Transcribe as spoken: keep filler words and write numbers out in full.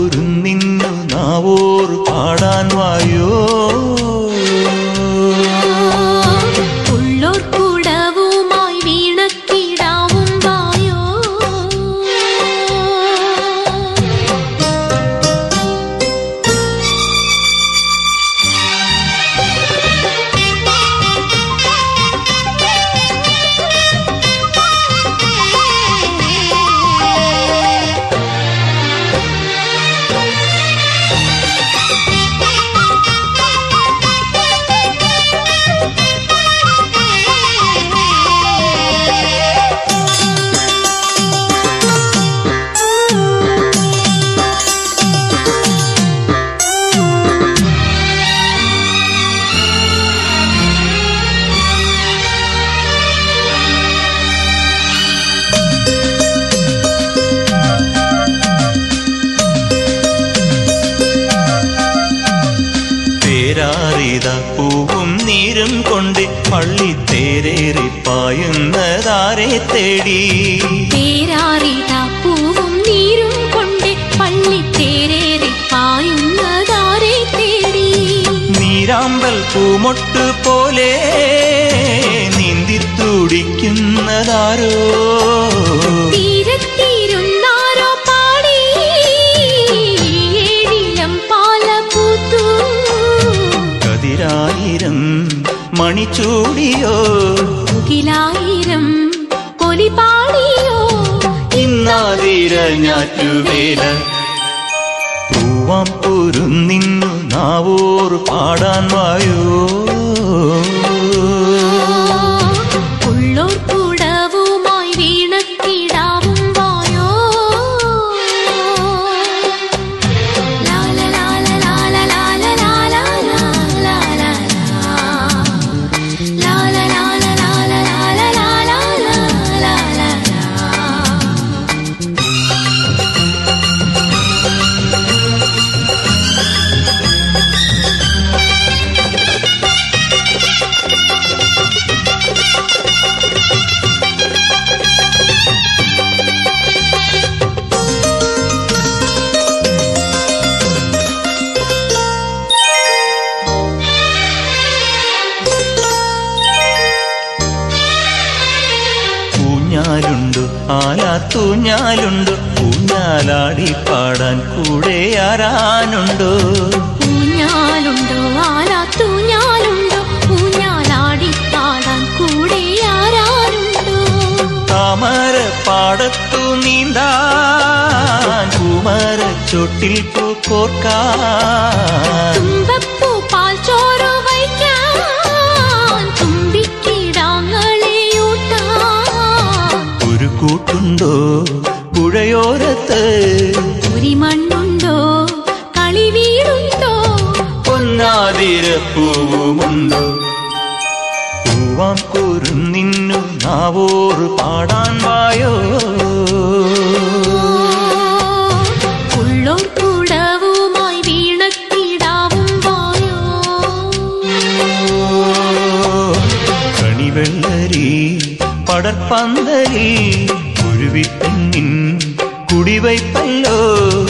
കുരുന്നിന്നു നാവോർ പാടാൻ വായോ ഉള്ളോർ കുടവുമായി വീണക്കിടാവും വായോ പൂവും നീരും കൊണ്ട് പള്ളിത്തേരേറി പായുന്നതാരെ തേടി പേരാറിത പൂവും നീരും കൊണ്ട് പള്ളിത്തേരേറി പായുന്നതാരെ തേടി നീരാമ്പൽ പൂമൊട്ട് പോലെ നീന്തി തുടിക്കുന്നതാരോ തീരത്തിരുന്നാരോ പാടി ഏഴിലം പാല പൂത്തു കതിരായിരം മണിച്ചൂടിയോ മുകിലായിരം കൊലി പാടിയോ ഇന്നാതിര ഞാറ്റുവേല പൂവാം കുരുന്നിന്നു നാവോർ പാടാൻ വായോ ഉള്ളോർ കുടവുമായി വീണക്കിടാവും വായോ ലാല ലാല ലാല ലാല ലാല ലാല ലാല ലാല ലാല ലാല ലാല ലാല ൂഞ്ഞാലുണ്ടു ആലാത്തൂഞ്ഞാലുണ്ടു ഊഞ്ഞാലാടി പാടാൻ കൂടെ ആരാനുണ്ടോ ഊഞ്ഞാലുണ്ടോ ആലാത്തൂഞ്ഞാലുണ്ടോ ഊഞ്ഞാലാടി പാടാൻ കൂടെ ആരാനുണ്ടോ താമര പാടത്തു നീന്താൻ കുമരച്ചോട്ടിൽ പൂക്കോർക്കാൻ തുമ്പപ്പൂ പാൽ ചോറ് വയ്ക്കാൻ തുമ്പിക്കിടാങ്ങളെ ഊട്ടാൻ ഒരു കൂട്ടുണ്ടോ പുഴയോരത്ത് ഒരു മണ്ണുണ്ടോ കളി വീടുണ്ടോ പൊന്നാതിര പൂവുമുണ്ടോ പൂവാം കുരുന്നിന്നു നാവോർ പാടാൻ വായോ ഉള്ളോർ കുടവുമായി വീണക്കിടാവും വായോ കണിവെള്ളരി പടർപ്പന്തലിൽ കുരുവിപ്പെണ്ണിൻ കുടിവയ്പ്പല്ലോ